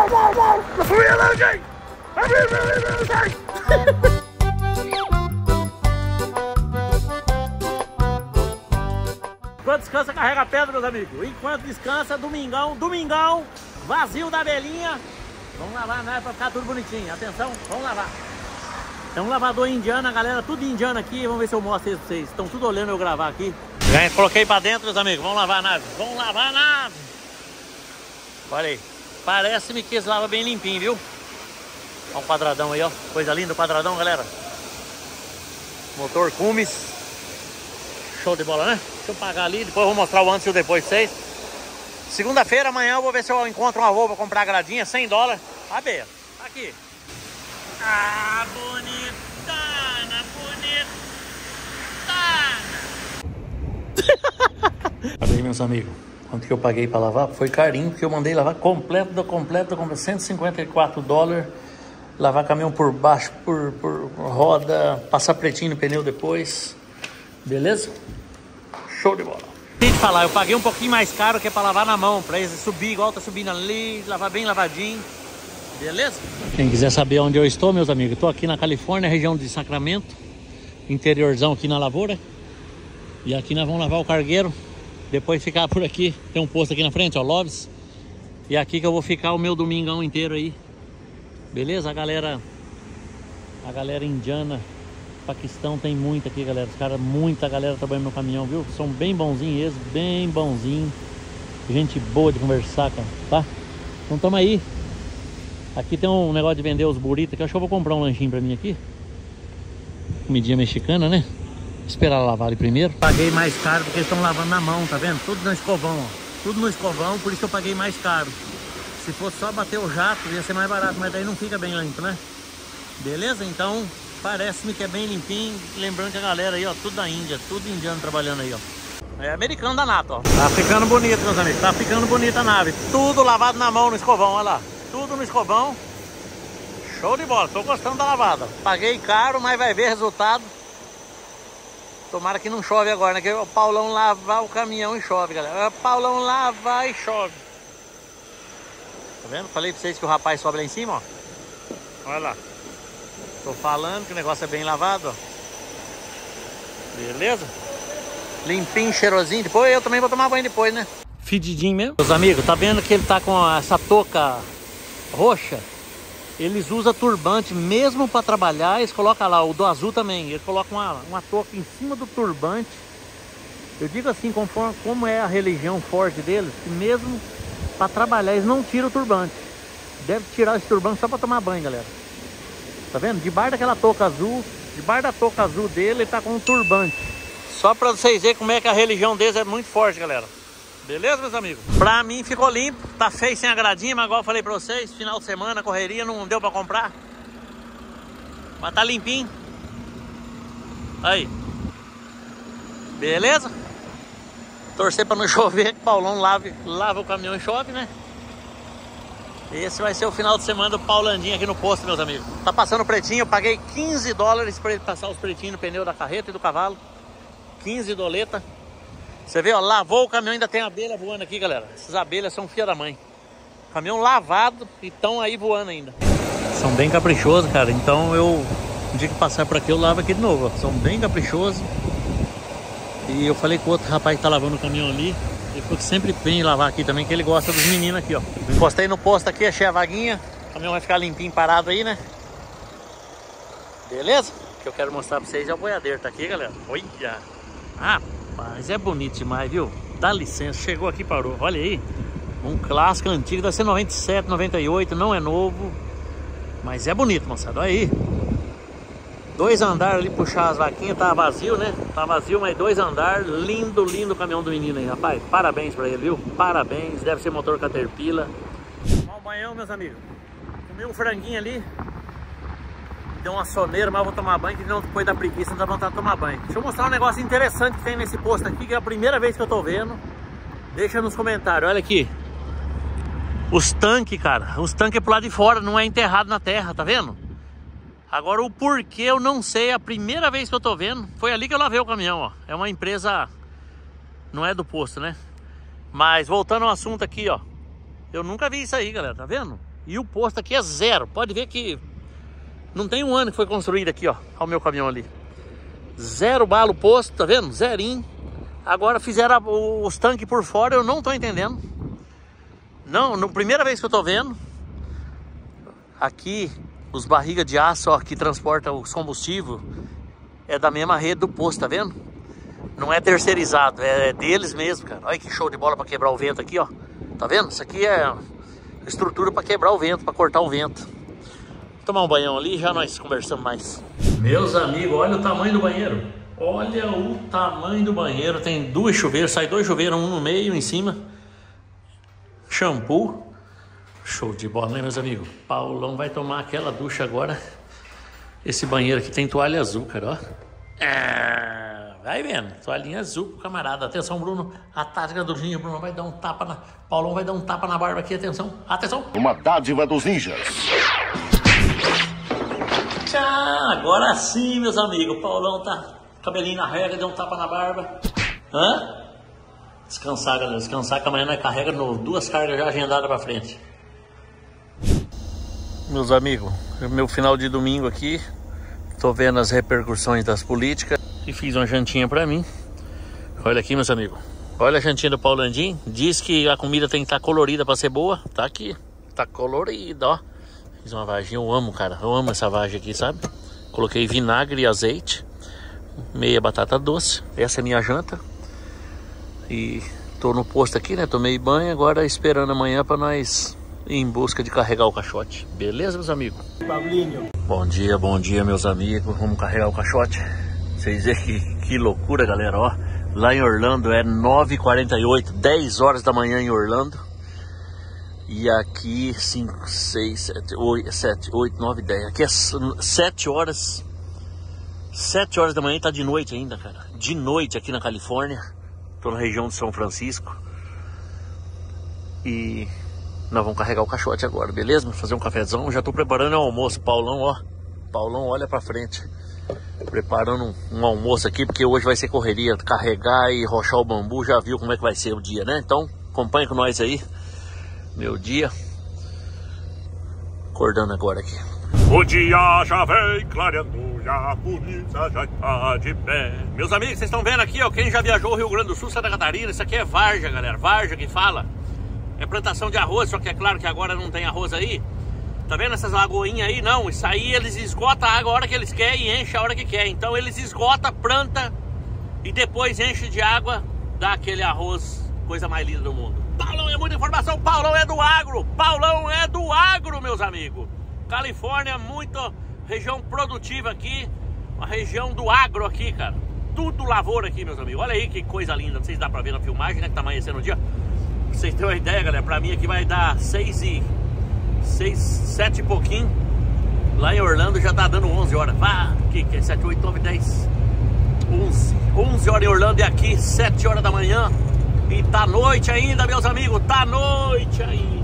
Enquanto descansa, carrega a pedra, meus amigos. Enquanto descansa, domingão, vazio da abelhinha. Vamos lavar, né? Pra ficar tudo bonitinho. Atenção, vamos lavar. É um lavador indiano, a galera, tudo indiano aqui. Vamos ver se eu mostro isso pra vocês. Estão tudo olhando eu gravar aqui. Já coloquei pra dentro, meus amigos. Vamos lavar a nave. Vamos lavar a nave. Olha aí. Parece-me que esse lava bem limpinho, viu? Olha um quadradão aí, ó. Coisa linda o quadradão, galera. Motor Cummins. Show de bola, né? Deixa eu pagar ali. Depois eu vou mostrar o antes e o depois de vocês. Segunda-feira, amanhã, eu vou ver se eu encontro uma roupa pra comprar a gradinha. $100. A beira. Aqui. Ah, bonitana, bonitana. Olha aí, meus amigos. Quanto que eu paguei pra lavar? Foi carinho, porque eu mandei lavar completo, $154. Lavar caminhão por baixo, por roda, passar pretinho no pneu depois. Beleza? Show de bola. Tem que falar, eu paguei um pouquinho mais caro que é pra lavar na mão, pra eles subir igual tá subindo ali, lavar bem lavadinho. Beleza? Quem quiser saber onde eu estou, meus amigos, estou aqui na Califórnia, região de Sacramento, interiorzão aqui na lavoura. E aqui nós vamos lavar o cargueiro, depois ficar por aqui, tem um posto aqui na frente, ó, Loves. E aqui que eu vou ficar o meu domingão inteiro aí. Beleza? A galera indiana, Paquistão tem muita aqui, galera. Os caras, muita galera trabalhando no caminhão, viu? São bem bonzinhos eles, bem bonzinhos. Gente boa de conversar, cara, tá? Então tamo aí. Aqui tem um negócio de vender os burritos aqui. Acho que eu vou comprar um lanchinho pra mim aqui. Comidinha mexicana, né? Esperar lavar ali primeiro. Paguei mais caro porque eles estão lavando na mão, tá vendo? Tudo no escovão, ó. Tudo no escovão, por isso que eu paguei mais caro. Se fosse só bater o jato, ia ser mais barato, mas daí não fica bem limpo, né? Beleza? Então, parece-me que é bem limpinho. Lembrando que a galera aí, ó, tudo da Índia, tudo indiano trabalhando aí, ó. É americano danado, ó. Tá ficando bonito, meus amigos. Tá ficando bonita a nave. Tudo lavado na mão no escovão, olha lá. Tudo no escovão. Show de bola, tô gostando da lavada. Paguei caro, mas vai ver resultado. Tomara que não chove agora, né? Que o Paulão lavar o caminhão e chove, galera. O Paulão lavar e chove. Tá vendo? Falei pra vocês que o rapaz sobe lá em cima, ó. Olha lá. Tô falando que o negócio é bem lavado, ó. Beleza? Limpinho, cheirosinho. Depois eu também vou tomar banho depois, né? Fedidinho mesmo. Meus amigos, tá vendo que ele tá com essa touca roxa? Eles usam turbante mesmo para trabalhar. Eles colocam lá, o do azul também. Eles colocam uma touca em cima do turbante. Eu digo assim, como é a religião forte deles, que mesmo para trabalhar eles não tiram o turbante. Deve tirar esse turbante só para tomar banho, galera. Tá vendo? Debaixo daquela touca azul, debaixo da touca azul dele, ele tá com um turbante. Só para vocês verem como é que a religião deles é muito forte, galera. Beleza, meus amigos? Pra mim ficou limpo, tá feio sem a gradinha, mas igual eu falei pra vocês, final de semana, correria, não deu pra comprar. Mas tá limpinho. Aí. Beleza? Torcer pra não chover, que o Paulão lava o caminhão e chove, né? Esse vai ser o final de semana do Paulandinho aqui no posto, meus amigos. Tá passando pretinho, eu paguei $15 pra ele passar os pretinhos no pneu da carreta e do cavalo. 15 doleta. Você vê, ó, lavou o caminhão, ainda tem abelha voando aqui, galera. Essas abelhas são filha da mãe. Caminhão lavado e estão aí voando ainda. São bem caprichosos, cara. Então um dia que passar por aqui, eu lavo aqui de novo, ó. São bem caprichosos. E eu falei com o outro rapaz que tá lavando o caminhão ali. Ele falou que sempre vem lavar aqui também, que ele gosta dos meninos aqui, ó. Encostei no posto aqui, achei a vaguinha. O caminhão vai ficar limpinho, parado aí, né? Beleza? O que eu quero mostrar pra vocês é o boiadeiro. Tá aqui, galera. Olha! Mas é bonito demais, viu? Dá licença, chegou aqui e parou. Olha aí, um clássico antigo, deve ser 97, 98, não é novo. Mas é bonito, moçada, olha aí. 2 andares ali, puxar as vaquinhas, tá vazio, né? Tá vazio, mas 2 andares, lindo, lindo o caminhão do menino aí, rapaz. Parabéns pra ele, viu? Parabéns, deve ser motor Caterpillar. Bom banhão, meus amigos. Comi um franguinho ali. Deu uma soneira, mas eu vou tomar banho, que não, depois da preguiça não dá vontade de tomar banho. Deixa eu mostrar um negócio interessante que tem nesse posto aqui, que é a primeira vez que eu tô vendo. Deixa nos comentários, olha aqui. Os tanques, cara, os tanques pro lado de fora, não é enterrado na terra, tá vendo? Agora o porquê eu não sei, é a primeira vez que eu tô vendo. Foi ali que eu lavei o caminhão, ó. É uma empresa, não é do posto, né? Mas voltando ao assunto aqui, ó. Eu nunca vi isso aí, galera, tá vendo? E o posto aqui é zero. Pode ver que não tem um ano que foi construído aqui, ó. Olha o meu caminhão ali. Zero bala o posto, tá vendo? Zerinho. Agora fizeram os tanques por fora, eu não tô entendendo. Não, primeira vez que eu tô vendo. Aqui, os barrigas de aço, ó, que transporta os combustíveis, é da mesma rede do posto, tá vendo? Não é terceirizado, é deles mesmo, cara. Olha que show de bola pra quebrar o vento aqui, ó. Tá vendo? Isso aqui é estrutura pra quebrar o vento, pra cortar o vento. Vou tomar um banhão ali e já nós conversamos mais. Meus amigos, olha o tamanho do banheiro. Olha o tamanho do banheiro. Tem duas chuveiras, sai dois chuveiros, um no meio e um em cima. Shampoo. Show de bola, né, meus amigos? Paulão vai tomar aquela ducha agora. Esse banheiro aqui tem toalha azul, cara, ó. Vai vendo, toalhinha azul pro camarada. Atenção, Bruno. A tática do ninja, Bruno vai dar um tapa na... Paulão vai dar um tapa na barba aqui, atenção. Atenção. Uma dádiva dos ninjas. Tchau, agora sim, meus amigos. O Paulão tá cabelinho na régua, deu um tapa na barba. Hã? Descansar, galera. Descansar que amanhã nós carrega duas cargas já agendadas pra frente. Meus amigos, meu final de domingo aqui, tô vendo as repercussões das políticas e fiz uma jantinha pra mim. Olha aqui, meus amigos, olha a jantinha do Paulandim. Diz que a comida tem que estar colorida pra ser boa. Tá aqui, tá colorida, ó. Fiz uma vagem, eu amo, cara, eu amo essa vagem aqui, sabe? Coloquei vinagre e azeite, meia batata doce. Essa é a minha janta. E tô no posto aqui, né, tomei banho, agora esperando amanhã pra nós... em busca de carregar o caixote. Beleza, meus amigos? Pablinho. Bom dia, meus amigos. Vamos carregar o caixote. Vocês veem que loucura, galera, ó. Lá em Orlando é 9h48, 10 horas da manhã em Orlando. E aqui 5, 6, 7, 8, 9, 10. Aqui é 7 horas. 7 horas da manhã e tá de noite ainda, cara. De noite aqui na Califórnia. Tô na região de São Francisco. E... nós vamos carregar o caixote agora, beleza? Fazer um cafezão, já tô preparando o almoço. Paulão, ó, Paulão olha pra frente. Preparando um almoço aqui, porque hoje vai ser correria. Carregar e rochar o bambu, já viu como é que vai ser o dia, né? Então, acompanha com nós aí. Meu dia. Acordando agora aqui. O dia já vem clareando e a polícia já está de pé. Meus amigos, vocês estão vendo aqui, ó, quem já viajou ao Rio Grande do Sul, Santa Catarina, isso aqui é Varja, galera. Varja que fala. É plantação de arroz, só que é claro que agora não tem arroz aí. Tá vendo essas lagoinhas aí? Não, isso aí eles esgotam a água a hora que eles querem e enchem a hora que querem. Então eles esgotam, planta e depois enchem de água, dá aquele arroz, coisa mais linda do mundo. Paulão, é muita informação, Paulão é do agro. Paulão é do agro, meus amigos. Califórnia, muito região produtiva aqui. Uma região do agro aqui, cara. Tudo lavoura aqui, meus amigos. Olha aí que coisa linda, não sei se dá pra ver na filmagem, né, que tá amanhecendo o dia. Pra vocês terem uma ideia, galera, pra mim aqui vai dar 7 e pouquinho. Lá em Orlando já tá dando 11 horas. Vá, que é 7, 8, 9, 10, 11 horas em Orlando e aqui 7 horas da manhã. E tá noite ainda, meus amigos, tá noite ainda.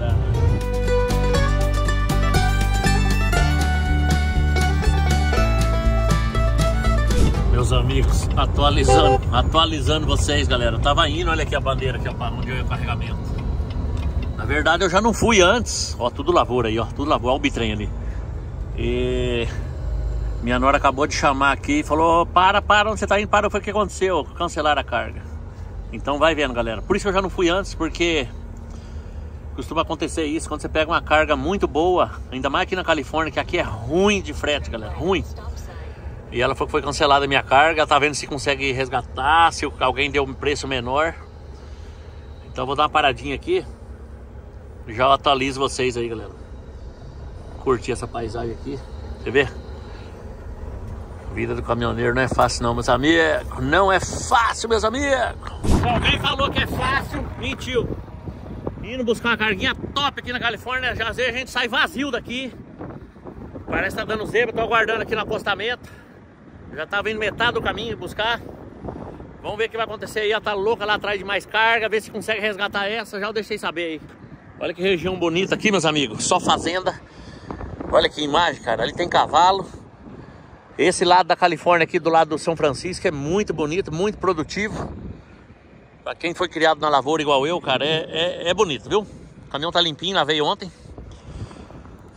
Meus amigos, atualizando vocês, galera. Eu tava indo, olha aqui a bandeira aqui, ó, pra onde eu ia o carregamento. Na verdade eu já não fui antes. Ó, tudo lavoura aí, ó, tudo lavoura, ó o bitrem ali. E minha nora acabou de chamar aqui e falou: para, onde você tá indo? Para, foi o que aconteceu? Cancelaram a carga. Então vai vendo, galera. Por isso que eu já não fui antes, porque costuma acontecer isso quando você pega uma carga muito boa, ainda mais aqui na Califórnia, que aqui é ruim de frete, galera, ruim. E ela falou que foi cancelada a minha carga, tá vendo se consegue resgatar, se alguém deu um preço menor. Então eu vou dar uma paradinha aqui. Já atualizo vocês aí, galera. Curti essa paisagem aqui. Você vê? A vida do caminhoneiro não é fácil não, meus amigos. Não é fácil, meus amigos. Alguém falou que é fácil, mentiu. Indo buscar uma carguinha top aqui na Califórnia, já às vezes a gente sai vazio daqui. Parece que tá dando zebra, tô aguardando aqui no apostamento. Já tá vindo metade do caminho buscar. Vamos ver o que vai acontecer aí. Ela tá louca lá atrás de mais carga. Ver se consegue resgatar essa. Já eu deixei saber aí. Olha que região bonita aqui, meus amigos. Só fazenda. Olha que imagem, cara. Ali tem cavalo. Esse lado da Califórnia aqui, do lado do São Francisco, é muito bonito, muito produtivo. Pra quem foi criado na lavoura igual eu, cara, é bonito, viu? O caminhão tá limpinho, lavei ontem.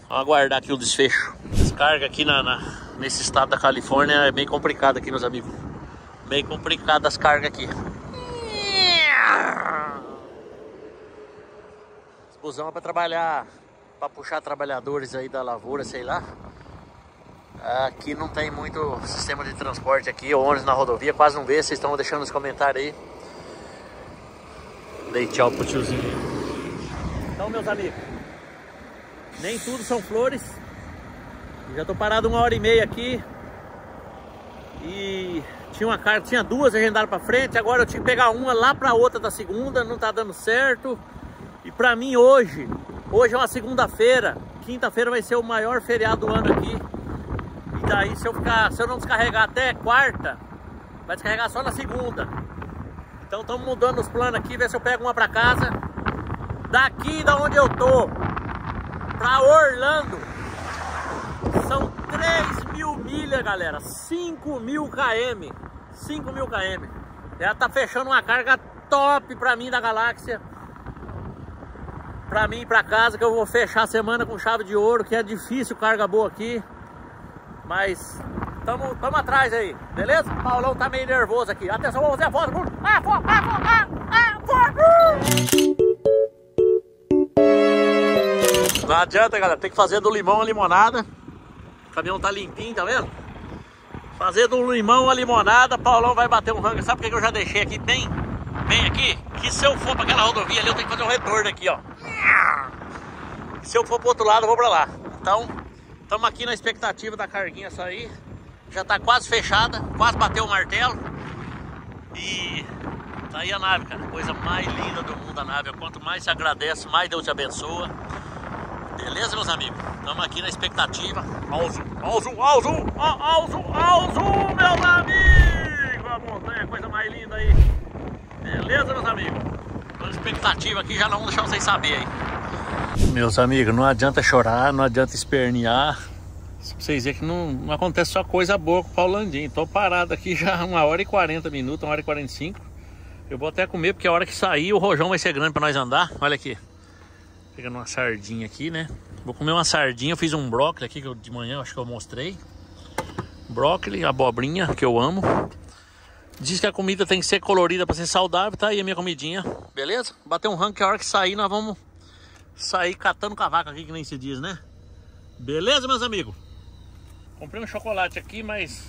Vamos aguardar aqui o desfecho. Descarga aqui nesse estado da Califórnia é bem complicado aqui, meus amigos. Bem complicado as cargas aqui. Esse busão é para trabalhar, para puxar trabalhadores aí da lavoura, sei lá. Aqui não tem muito sistema de transporte aqui, ônibus na rodovia, quase não vê. Vocês estão deixando nos comentários aí. Dei tchau pro tiozinho. Então, meus amigos, nem tudo são flores. Já tô parado 1h30 aqui. E tinha uma carga, tinha duas agendadas pra frente. Agora eu tinha que pegar uma lá pra outra da segunda. Não tá dando certo. E pra mim hoje é uma segunda-feira. Quinta-feira vai ser o maior feriado do ano aqui. E daí se eu não descarregar até quarta, vai descarregar só na segunda. Então estamos mudando os planos aqui, ver se eu pego uma pra casa. Daqui da onde eu tô pra Orlando são 3.000 milhas, galera. 5.000 km. 5.000 km. Ela tá fechando uma carga top pra mim da galáxia. Pra mim ir pra casa, que eu vou fechar a semana com chave de ouro, que é difícil carga boa aqui. Mas tamo atrás aí, beleza? O Paulão tá meio nervoso aqui. Atenção, vamos fazer a foto. Não adianta, galera, tem que fazer do limão a limonada. O caminhão tá limpinho, tá vendo? Fazer do limão a limonada, Paulão vai bater um rango. Sabe por que eu já deixei aqui bem aqui? Que se eu for pra aquela rodovia ali, eu tenho que fazer um retorno aqui, ó. E se eu for pro outro lado, eu vou pra lá. Então, estamos aqui na expectativa da carguinha sair. Já tá quase fechada, quase bateu o martelo. E tá aí a nave, cara. Coisa mais linda do mundo a nave. Quanto mais se agradece, mais Deus te abençoa. Beleza, meus amigos? Estamos aqui na expectativa. Ao zoom, meus amigos! A montanha, coisa mais linda aí. Beleza, meus amigos? Tô na expectativa aqui, já não vamos deixar vocês saberem aí. Meus amigos, não adianta chorar, não adianta espernear. Pra vocês verem que não acontece só coisa boa com o Paulandinho. Tô parado aqui já 1h40 minutos, 1h45. Eu vou até comer, porque a hora que sair o rojão vai ser grande pra nós andar. Olha aqui. Pegando uma sardinha aqui, né? Vou comer uma sardinha. Eu fiz um brócolis aqui que de manhã acho que eu mostrei. Brócolis, abobrinha, que eu amo. Diz que a comida tem que ser colorida pra ser saudável. Tá aí a minha comidinha, beleza? Bater um rango que a hora que sair nós vamos sair catando cavaco aqui, que nem se diz, né? Beleza, meus amigos? Comprei um chocolate aqui, mas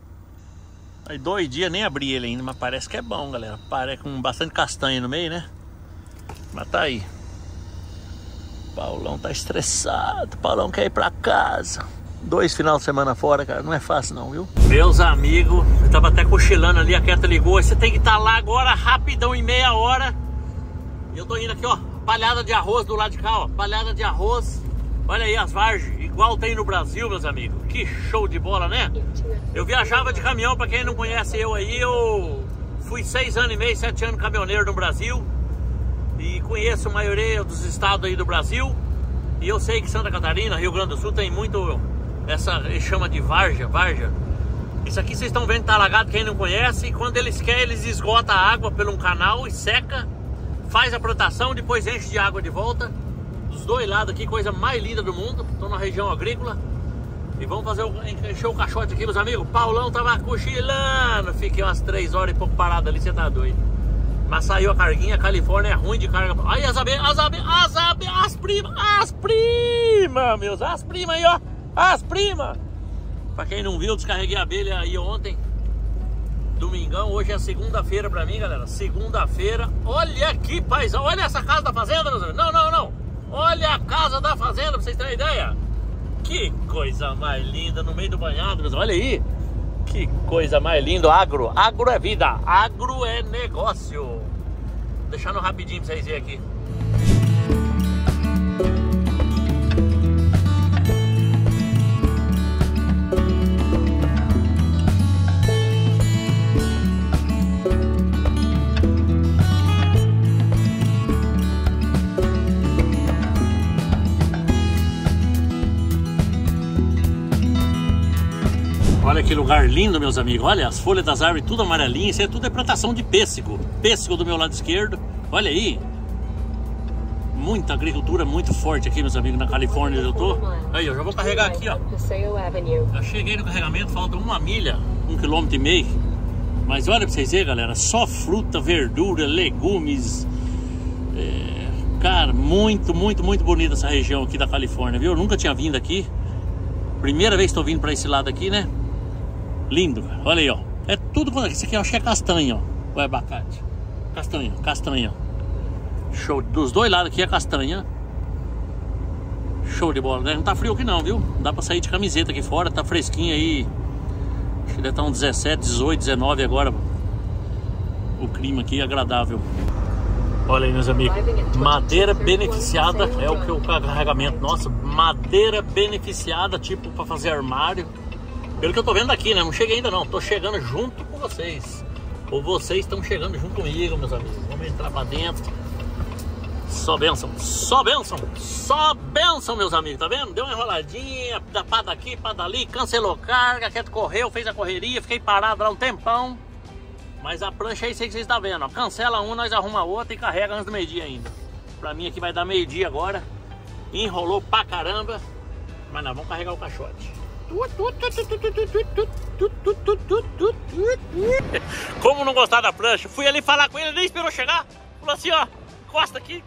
aí 2 dias nem abri ele ainda. Mas parece que é bom, galera. Parece com bastante castanha no meio, né? Mas tá aí. Paulão tá estressado. Paulão quer ir pra casa. 2 final de semana fora, cara. Não é fácil não, viu? Meus amigos, eu tava até cochilando ali. A Keta ligou. Você tem que estar lá agora rapidão, em meia hora. Eu tô indo aqui, ó. Palhada de arroz do lado de cá, ó. Palhada de arroz. Olha aí as vargens. Igual tem no Brasil, meus amigos. Que show de bola, né? Eu viajava de caminhão. Pra quem não conhece eu aí, eu fui 6 anos e meio, 7 anos caminhoneiro no Brasil. E conheço a maioria dos estados aí do Brasil. E eu sei que Santa Catarina, Rio Grande do Sul tem muito essa, eles chamam de varja. Isso aqui vocês estão vendo que tá alagado, quem não conhece. E quando eles querem, eles esgotam a água por um canal e seca. Faz a plantação, depois enche de água de volta. Dos 2 lados aqui, coisa mais linda do mundo. Estou na região agrícola. E vamos fazer encher o caixote aqui, meus amigos. Paulão tava cochilando. Fiquei umas 3 horas e pouco parado ali, você tá doido. Mas saiu a carguinha, a Califórnia é ruim de carga. Aí as primas, meus, as primas aí, ó. As primas. Pra quem não viu, eu descarreguei a abelha aí ontem. Domingão, hoje é segunda-feira pra mim, galera. Segunda-feira. Olha aqui, paizão. Olha essa casa da fazenda, meus amigos. Não. Olha a casa da fazenda, pra vocês terem ideia. Que coisa mais linda no meio do banhado, meus amigos. Olha aí. Que coisa mais linda, agro é vida, agro é negócio. Deixando rapidinho pra vocês verem aqui. Olha que lugar lindo, meus amigos. Olha as folhas das árvores tudo amarelinhas. Isso é tudo plantação de pêssego. Pêssego do meu lado esquerdo. Olha aí. muita agricultura muito forte aqui, meus amigos, na Califórnia onde eu tô. Aí, eu já vou carregar aqui, ó. Já cheguei no carregamento, falta 1 milha, 1,5 km. Mas olha pra vocês verem, galera, só fruta, verdura, legumes. Cara, muito bonita essa região aqui da Califórnia, viu? Eu nunca tinha vindo aqui. Primeira vez que tô vindo pra esse lado aqui, né? Lindo, cara. Olha aí, ó. É tudo quanto. Isso aqui eu acho que é castanha, ó. Ou é abacate? Castanha. Show. Dos dois lados aqui é castanha. Show de bola, né? Não tá frio aqui não, viu? Dá pra sair de camiseta aqui fora, tá fresquinho aí. Acho que deve estar uns 17, 18, 19 agora. O clima aqui é agradável. Olha aí, meus amigos. Madeira beneficiada é o que o carregamento nosso. Madeira beneficiada, tipo pra fazer armário. Pelo que eu tô vendo aqui, né? Não cheguei ainda não. Tô chegando junto com vocês. Ou vocês estão chegando junto comigo, meus amigos. Vamos entrar pra dentro. Só bênção, meus amigos, tá vendo? Deu uma enroladinha, pá daqui, pá dali, cancelou carga, correu, fez a correria, fiquei parado lá um tempão. Mas a prancha aí, sei que vocês estão vendo, ó. Cancela uma, nós arruma outra e carrega antes do meio-dia ainda. Pra mim aqui vai dar meio-dia agora. Enrolou pra caramba. Mas nós vamos carregar o caixote. Como não gostar da prancha? Fui ali falar com ele, nem esperou chegar. Falou assim, ó. Encosta aqui.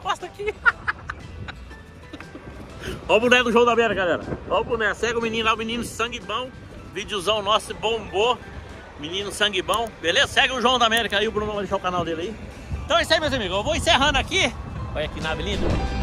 Ó o boneco do João da América, galera. Ó o boneco, segue o menino lá, o menino sangue bom. Videozão nosso bombou. Menino sangue bom, beleza? Segue o João da América aí, o Bruno vai deixar o canal dele aí. Então é isso aí, meus amigos, eu vou encerrando aqui. Olha que nave linda.